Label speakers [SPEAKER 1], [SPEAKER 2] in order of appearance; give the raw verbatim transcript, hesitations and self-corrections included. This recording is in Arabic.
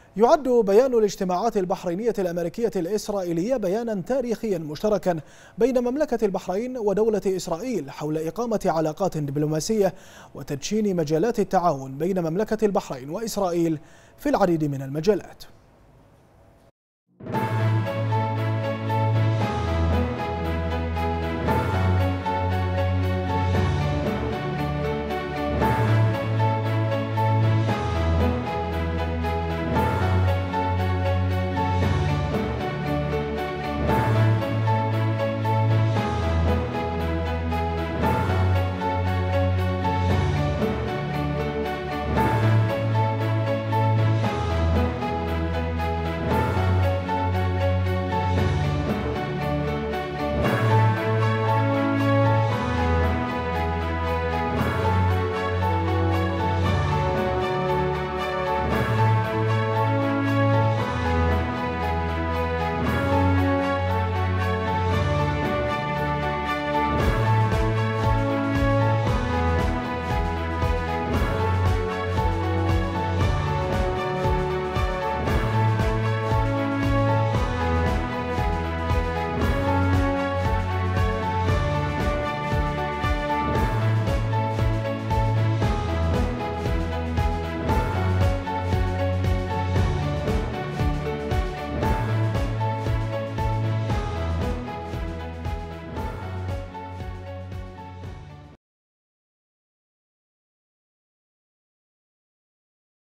[SPEAKER 1] يعد بيان الاجتماعات البحرينية الأمريكية الإسرائيلية بيانا تاريخيا مشتركا بين مملكة البحرين ودولة إسرائيل حول إقامة علاقات دبلوماسية وتدشين مجالات التعاون بين مملكة البحرين وإسرائيل في العديد من المجالات.